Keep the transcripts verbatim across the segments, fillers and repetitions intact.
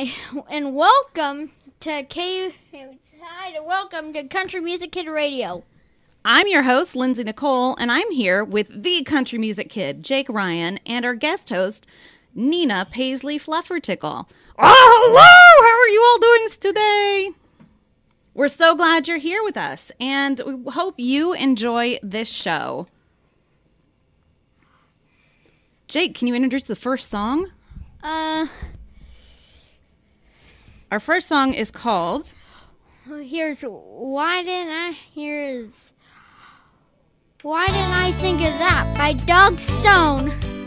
Hi, and welcome to K. Hi, welcome to Country Music Kid Radio. I'm your host, Lindsay Nicole, and I'm here with the Country Music Kid, Jake Ryan, and our guest host, Nina Paisley Fluffertickle. Oh, hello! How are you all doing today? We're so glad you're here with us, and we hope you enjoy this show. Jake, can you introduce the first song? Uh... Our first song is called... Here's Why Didn't I... Here's... Why Didn't I Think of That by Doug Stone.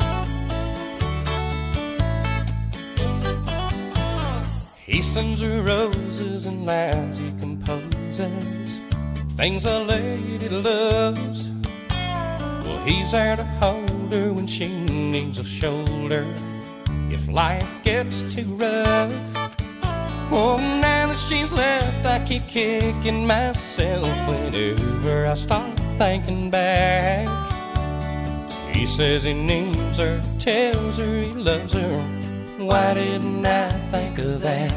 He sends her roses and lines he composes, things a lady loves. Well, he's there to hold her when she needs a shoulder, if life gets too rough. Oh, now that she's left, I keep kicking myself whenever I start thinking back. He says he needs her, tells her he loves her. Why didn't I think of that?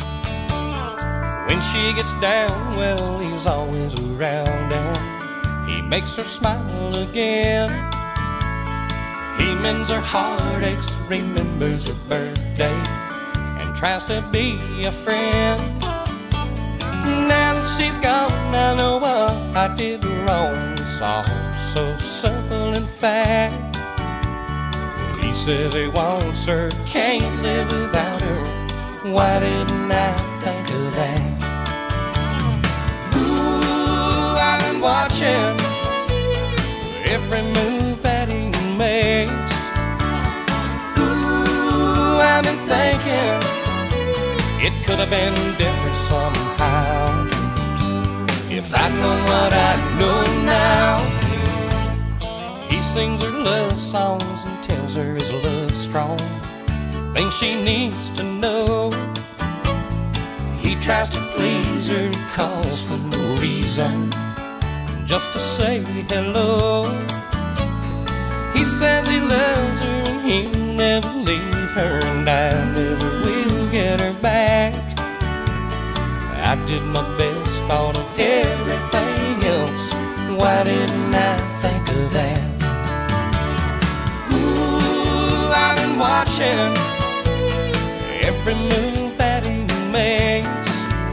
When she gets down, well, he's always around and he makes her smile again. He mends her heartaches, remembers her birthday, and tries to be a friend. Now that she's gone, I know what I did wrong. It's all so simple in fact. He says he wants her, can't live without her. Why didn't I think of that? Ooh, I've been watching every move that he makes. Ooh, I've been thinking it could have been different somehow, if I'd known what I know now. He sings her love songs and tells her his love's strong, things she needs to know. He tries to please her, calls for no reason, just to say hello. He says he loves her and he'll never leave her, and I never will get her back. I did my best, thought of everything else. Why didn't I think of that? I've been watching every move that he makes.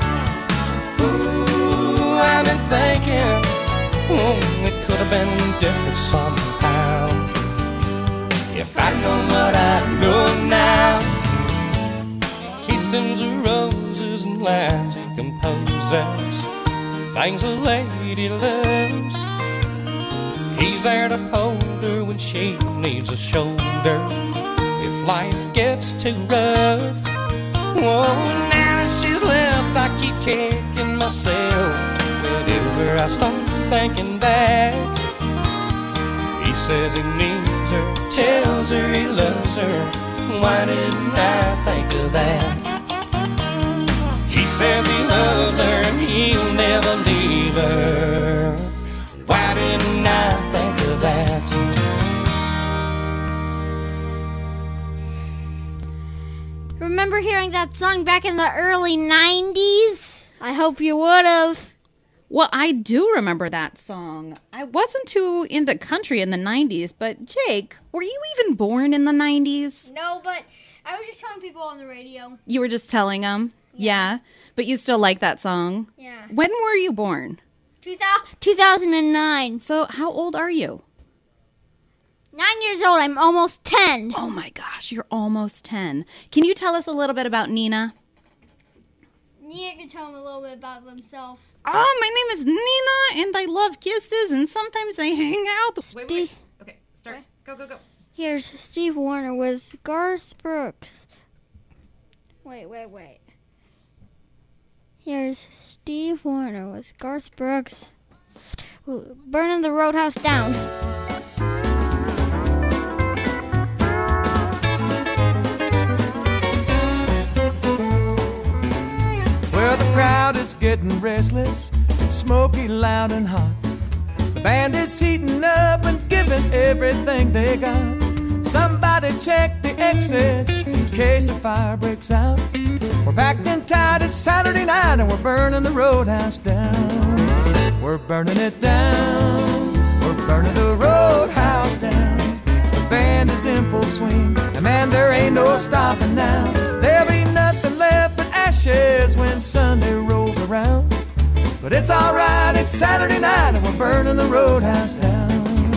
Ooh, I've been thinking, oh, it could have been different somehow, if I'd known what I know now. He sends her roses and lines he composes, things a lady loves. He's there to hold her when she needs a shoulder, if life gets too rough. Oh, now that she's left, I keep kicking myself whenever I start thinking back. He says he needs her, tells her he loves her. Why didn't I think of that? He says he loves her and he'll never leave her. Why didn't I think of that? Remember hearing that song back in the early nineties? I hope you would have. Well, I do remember that song. I wasn't too into country in the nineties, but Jake, were you even born in the nineties? No, but I was just telling people on the radio. You were just telling them? Yeah. yeah. But you still like that song? Yeah. When were you born? two thousand nine. So how old are you? Nine years old. I'm almost ten. Oh my gosh, you're almost ten. Can you tell us a little bit about Nina? Nina can tell them a little bit about themselves. Oh, my name is Nina, and I love kisses, and sometimes I hang out. Wait, wait, wait. Okay, start. Wait. Go, go, go. Here's Steve Warner with Garth Brooks. Wait, wait, wait. Here's Steve Warner with Garth Brooks. Ooh, Burning the Roadhouse Down. Well, the crowd is getting restless. It's smoky, loud and hot. The band is heating up and giving everything they got. Somebody check the exit in case a fire breaks out. We're packed and tied, it's Saturday night, and we're burning the roadhouse down. We're burning it down. We're burning the roadhouse down. The band is in full swing, and man, there ain't no stopping now. There'll be nothing left but ashes when Sunday rolls around. But it's alright, it's Saturday night, and we're burning the roadhouse down.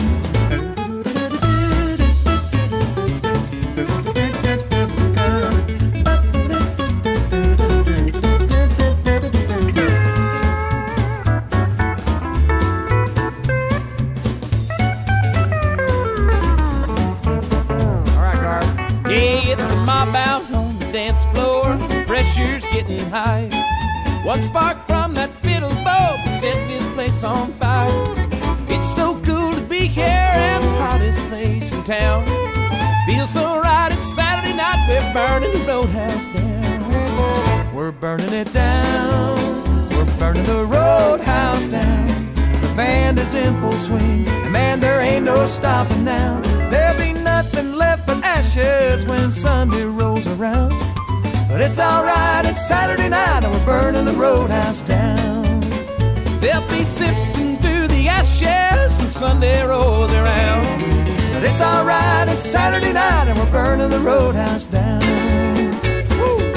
Out on the dance floor, pressure's getting high. One spark from that fiddle bow can set this place on fire. It's so cool to be here in the hottest place in town. Feels so right, it's Saturday night, we're burning the roadhouse down. We're burning it down. We're burning the roadhouse down. The band is in full swing, and man, there ain't no stopping now. There'll be nothing left but ashes when Sunday rolls around. But it's alright, it's Saturday night, and we're burning the roadhouse down. They'll be sifting through the ashes when Sunday rolls around. But it's alright, it's Saturday night, and we're burning the roadhouse down. Woo!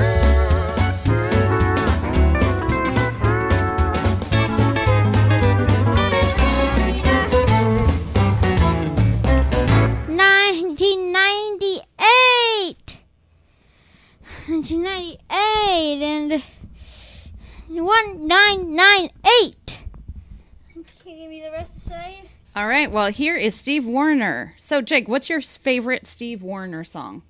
nineteen ninety-eight nineteen ninety-eight and one nine nine eight. Can you give me the rest to say? All right, well, here is Steve Wariner. So, Jake, what's your favorite Steve Wariner song?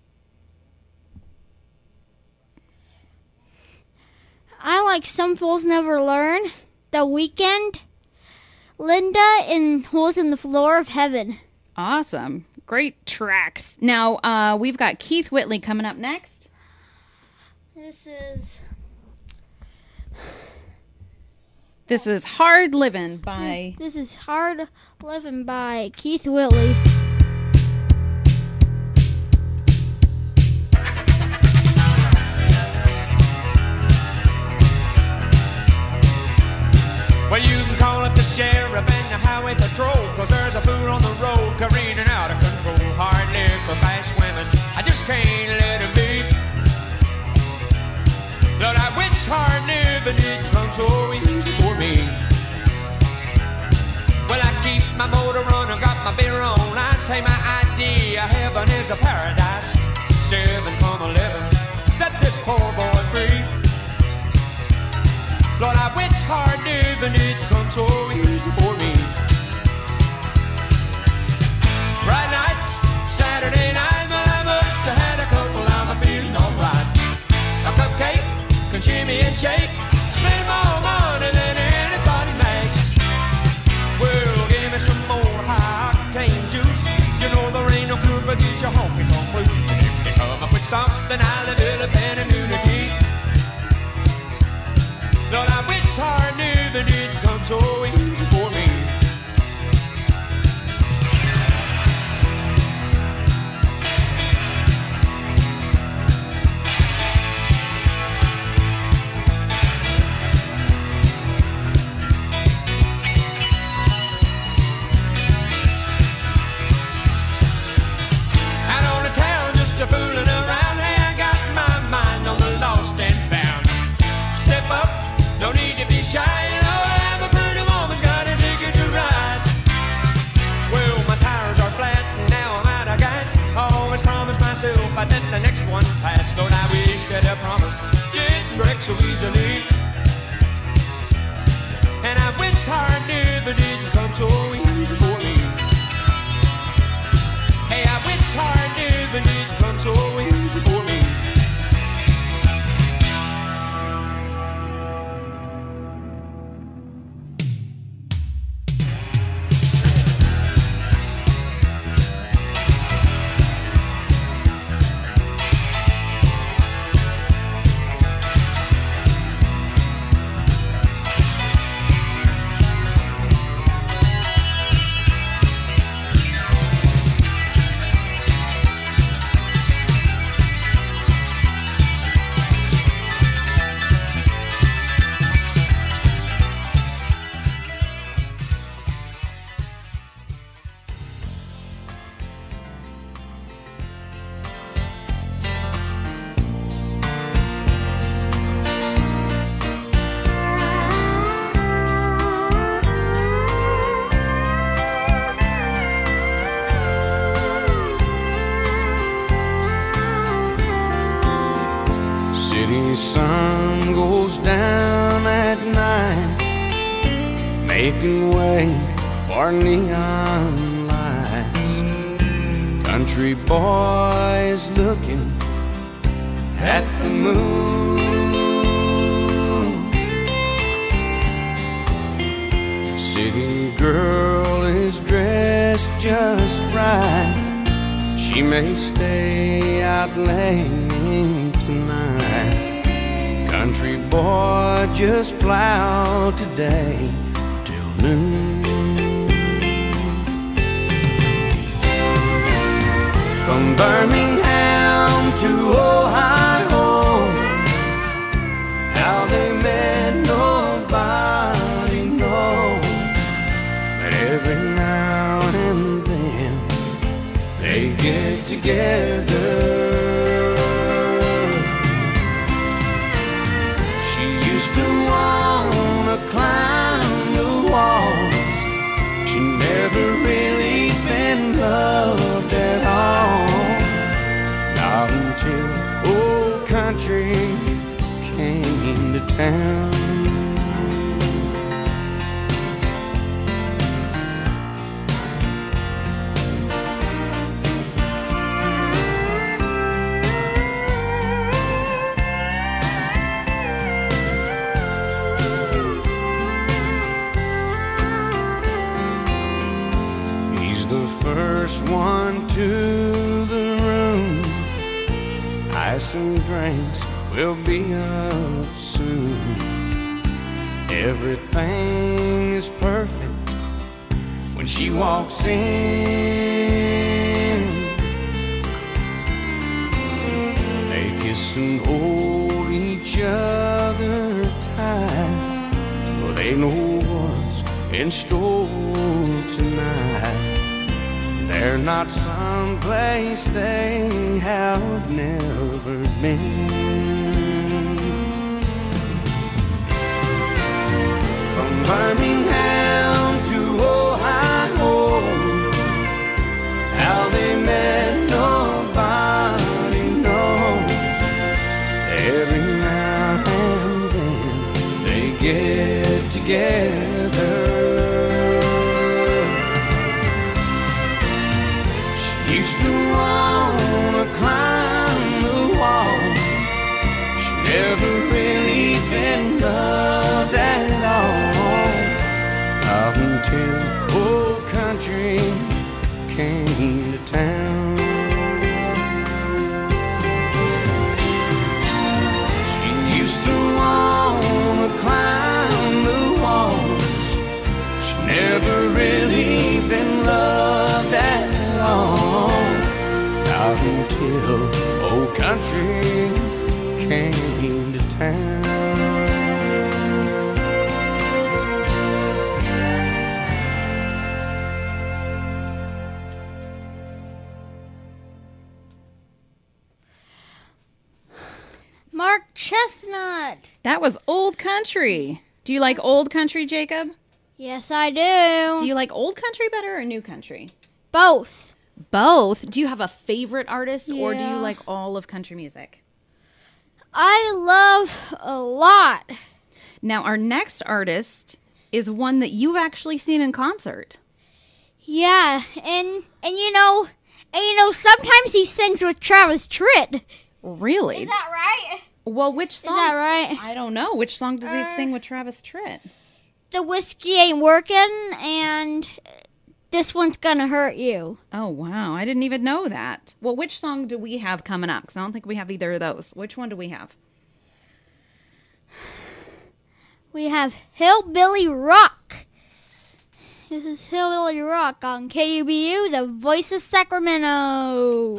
I like Some Fools Never Learn, The Weeknd, Linda, and Holes in the Floor of Heaven. Awesome. Great tracks. Now, uh, we've got Keith Whitley coming up next. This is... This is Hard Livin' by... This is Hard Livin' by Keith Whitley. Well, you can call up the sheriff and the highway patrol, 'cause there's a fool on the road careening out of control. Hard liquor, fast women, I just can't let it be. Lord, I wish hard living didn't come so easy for me. Well, I keep my motor running, got my beer on. I say my idea of heaven is a paradise. Seven from eleven, set this poor boy free. Lord, I wish hard living didn't come so easy for me. Friday nights, Saturday night, but I must have had a couple, I'm feeling alright. A cupcake can cheer me and shake, spend more money than anybody makes. Well, give me some more high octane juice. You know there ain't no cure for these your honky tonk blues. And if they come up with something, I'll develop an immunity. Lord, I wish hard living didn't come so easy for me. Out on the town, just a fooling around. Hey, I got my mind on the lost and found. Step up. No need to be shy, you know, every pretty woman's got a ticket to ride. Well, my tires are flat and now I'm out of gas. I always promise myself I'd let the next one pass. Lord, I wish that I promise didn't break so easily. And I wish hard living didn't come so easy for me. Hey, I wish hard living didn't come so easy for me. the sun goes down at night, making way for neon lights. Country boys looking at the moon. City girl is dressed just right. She may stay out late tonight. Country boy just plow today till noon. From Birmingham to Ohio, how they met nobody knows. But every now and then they get together. She used to wanna climb the walls. She never really been loved at all. Not until old country came to town. First one to the room, ice and drinks will be up soon. Everything is perfect when she walks in. They kiss and hold each other tight, for they know what's in store tonight. They're not someplace they have never been. From Birmingham to Ohio, how they met nobody knows. Every now and then they get together. Used to wanna climb the wall. She never really been loved at all. Not until old country came to town. She used to wanna climb the walls. She never really been loved at all. Not until old country came to town. Mark Chestnut. That was Old Country. Do you like Old Country, Jacob? Yes, I do. Do you like Old Country better or New Country? Both. Both. Do you have a favorite artist, or do you Yeah. like all of country music? I love a lot. Now, our next artist is one that you've actually seen in concert. Yeah, and and you know, and you know, sometimes he sings with Travis Tritt. Really? Is that right? Well, which song? Is that right? I don't know. Which song does he Uh, sing with Travis Tritt? The whiskey ain't working, and this one's gonna hurt you. Oh, wow. I didn't even know that. Well, which song do we have coming up? Because I don't think we have either of those. Which one do we have? We have Hillbilly Rock. This is Hillbilly Rock on K U B U, the voice of Sacramento.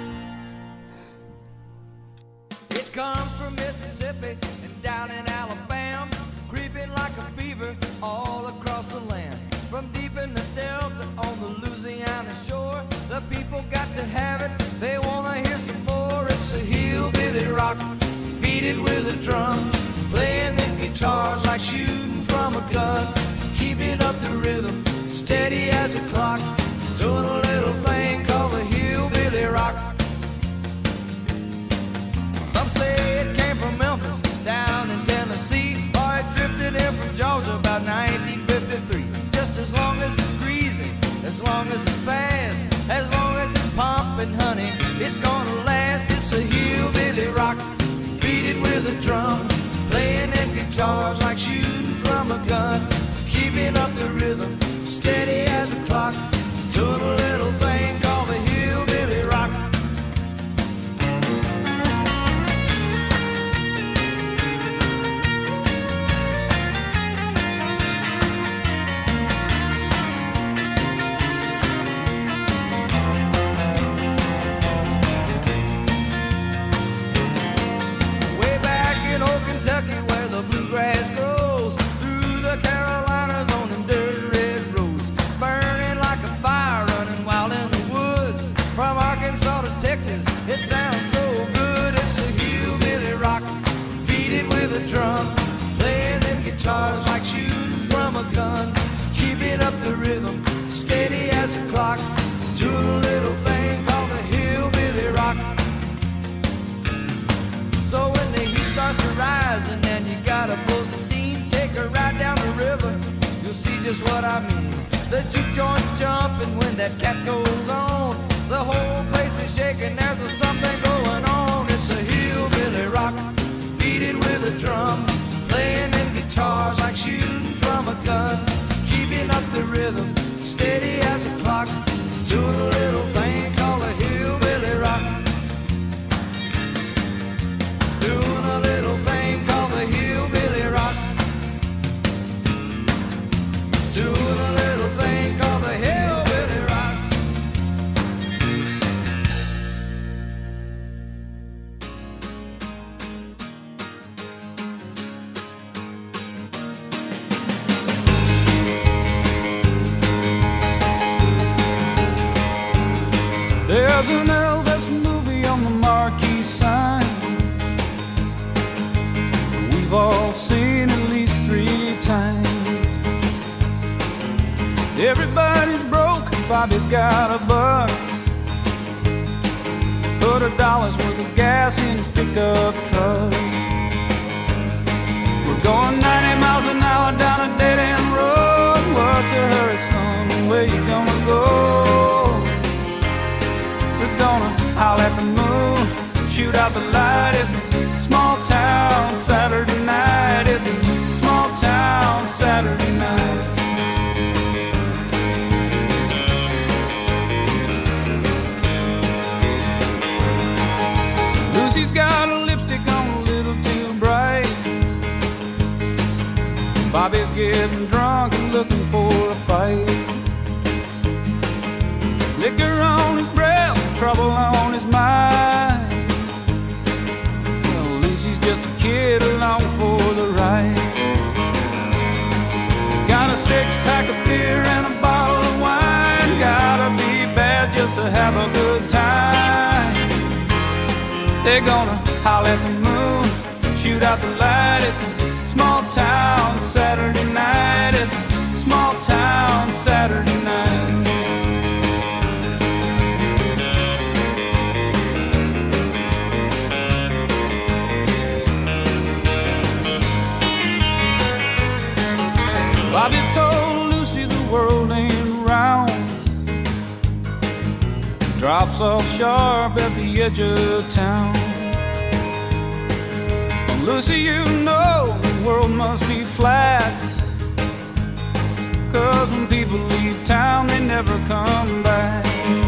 It comes from Mississippi and down in Alabama, creeping like a fever all across the land. From deep in the Delta on the Louisiana shore, the people got to have it, they wanna hear some more. It's a hillbilly rock, beat it with a drum, playing the guitars like shooting from a gun, keeping up the rhythm, steady as a clock, doing a little thing called the hillbilly rock. Some say it came from Memphis, long as it's fast, as long as it's pumping, honey, it's gonna last. It's a hillbilly rock, beat it with a drum, playing them guitars like shooting from a gun, keeping up the rhythm, steady as a clock, to the little thing called the hillbilly rock. Way back in old Kentucky where the bluegrass grows, through the Carolinas on them dirt red roads, burning like a fire running wild in the woods. From Arkansas to Texas, it sounds so good. It's a hillbilly rock, beat it with a drum, playing them guitars like shooting from a gun, keeping up the rhythm, steady as a clock, to a little thing called the hillbilly rock. So when the heat starts to rise and then you gotta pull some steam, take a ride down the river, you'll see just what I mean. The juke joint's jumping when that cat goes on, the whole place is shaking, there's a something going on. It's a hillbilly rock, beat it with a drum, playing them guitars like shooting from a gun, keeping up the rhythm, steady as a clock, to a little thing called a hillbilly rock. Doing a little thing called the hillbilly rock. Doing a little thing called the hillbilly rock. There's an Elvis movie on the marquee sign. We've all seen at least three times. Everybody's broke, Bobby's got a buck, put a dollar's worth of gas in his pickup truck. We're going ninety miles an hour down a dead-end road. What's a hurry, son? Where you gonna go? We're gonna howl at the moon, shoot out the light. It's a small town Saturday night. It's a small town Saturday night. Lucy's got a lipstick on a little too bright. Bobby's getting drunk and looking for a fight. Liquor on his breath, trouble on his mind. Well, Lucy's just a kid along for the ride. Got a six-pack of beer and a bottle of wine. Gotta be bad just to have a good time. They're gonna howl at the moon, shoot out the light. It's a small town Saturday night. It's a small town Saturday night. Bobby told Lucy the world ain't round, drops off sharp at the edge of town. Well, Lucy, you know the world must be flat, 'cause when people leave town they never come back.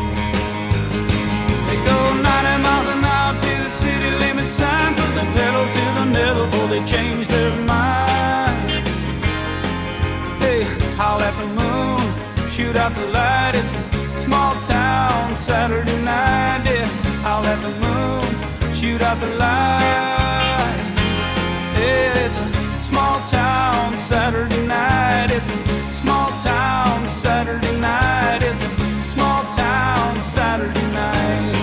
They go ninety miles an hour to the city limit sign, put the pedal to the metal before they change their mind. They howl at the moon, shoot out the light. It's a small town Saturday night. Yeah, howl at the moon, shoot out the light. Yeah, it's a small town Saturday night. It's a small town Saturday night. It's a small town Saturday night.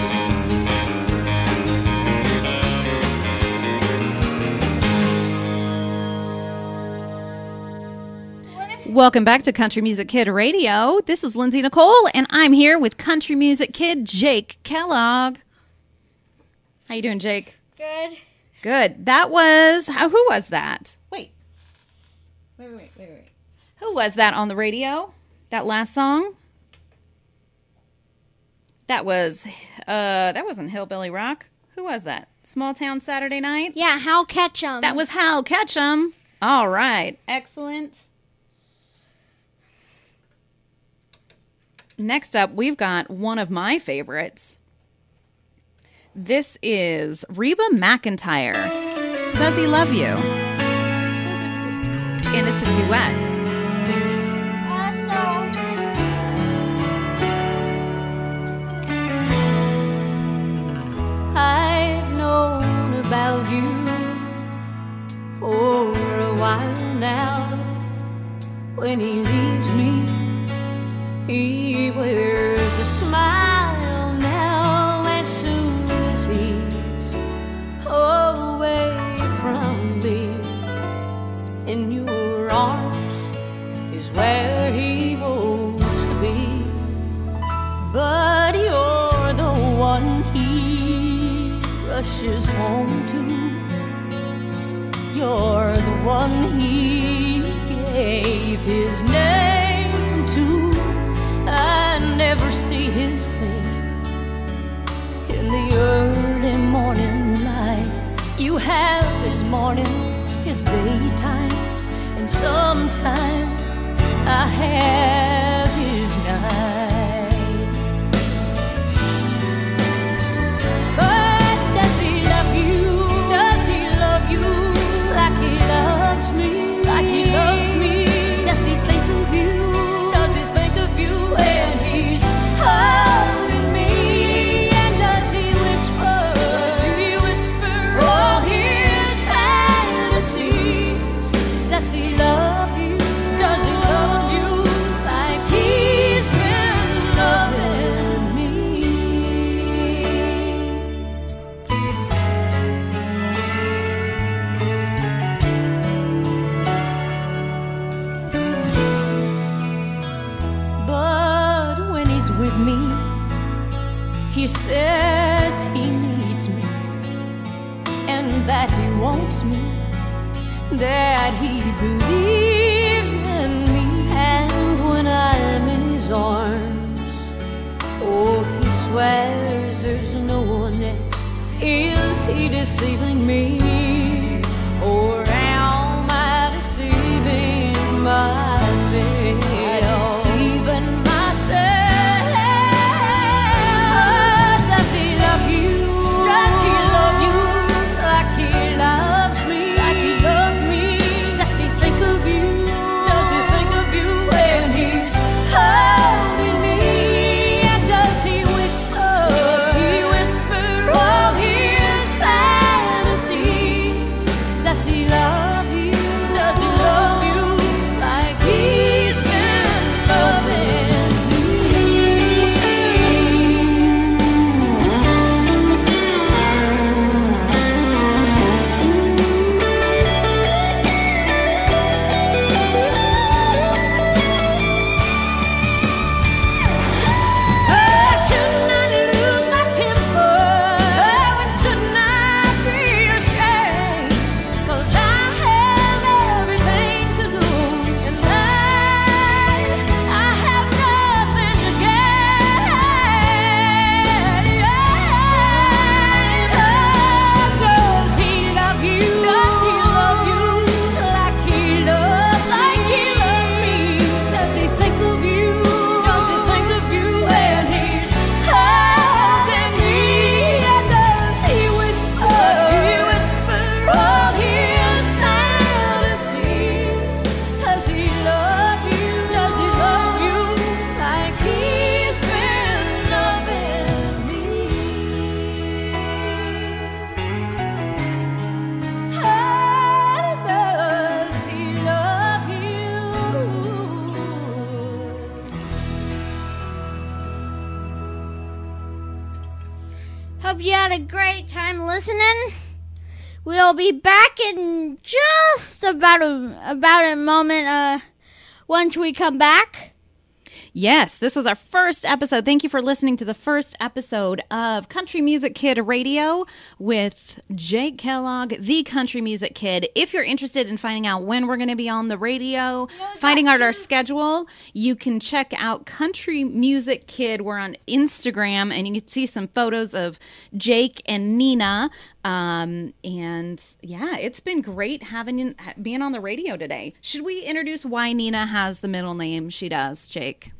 Welcome back to Country Music Kid Radio. This is Lindsay Nicole, and I'm here with Country Music Kid Jake Kellogg. How you doing, Jake? Good. Good. That was, how, who was that? Wait. Wait, wait, wait, wait, wait. Who was that on the radio? That last song? That was, uh, that wasn't Hillbilly Rock. Who was that? Small Town Saturday Night? Yeah, Hal Ketchum. That was Hal Ketchum. All right. Excellent. Next up, we've got one of my favorites. This is Reba McEntire. Does He Love You? And it's a duet. Uh, I've known about you for a while now. When he leaves me, he wears a smile now. As soon as he's away from me, in your arms is where he wants to be. But you're the one he rushes home to. You're the one he gave his name to. I never see his face in the early morning light. You have his mornings, his daytimes, and sometimes I have his nights. But does he love you? Does he love you like he loves me? Like he loves me? Does he think of you? Does he think of you when he's holding me? And does he whisper? Does he whisper all his fantasies? Does he love you? Does he love you like he's been loving me? But when he's with me, he says he needs me, and that he wants me, that he believes in me. And when I'm in his arms, oh, he swears there's no one else. Is he deceiving me, or am I deceiving myself? Deceiving myself. Does he love you? Does he love you like he loves me? Like he loves me? Does he think of you? Does he think of you when he's holding me? And does he whisper? Does he whisper all his fantasies? Does he love you? Does he love you like he's been loving me? Oh, shouldn't I lose my temper? Oh, and shouldn't I be ashamed? 'Cause I have everything to lose, and I, I have nothing to gain. Does he love you? Does he love you like he loves like he loves me? Does he think of you? Does he think of you when he's holding me? And does he whisper? Does he whisper all his fantasies? Does he love you? Does he love you like he's been loving me? How does he love you? Hope you had a great time listening. We'll be back in just about a about a moment. Uh, once we come back. Yes, this was our first episode. Thank you for listening to the first episode of Country Music Kid Radio with Jake Kellogg, the Country Music Kid. If you're interested in finding out when we're going to be on the radio, finding out our schedule, you can check out Country Music Kid. We're on Instagram, and you can see some photos of Jake and Nina. Um, and yeah, it's been great having being on the radio today. Should we introduce why Nina has the middle name she does, Jake?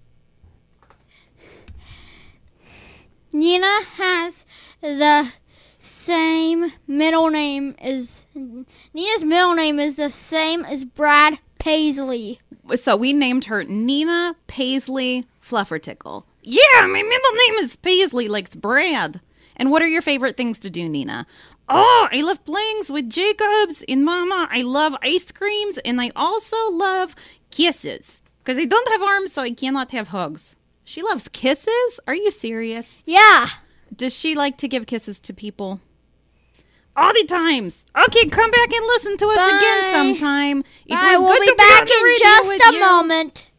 Nina has the same middle name as Nina's middle name is the same as Brad Paisley. So we named her Nina Paisley Fluffertickle. Yeah, my middle name is Paisley, like Brad. And what are your favorite things to do, Nina? Oh, I love playing with Jacobs and Mama. I love ice creams, and I also love kisses. Because I don't have arms, so I cannot have hugs. She loves kisses? Are you serious? Yeah. Does she like to give kisses to people? All the times. Okay, come back and listen to us Bye. again sometime. It Bye. was We'll good be to back be on the in radio just with a you. moment.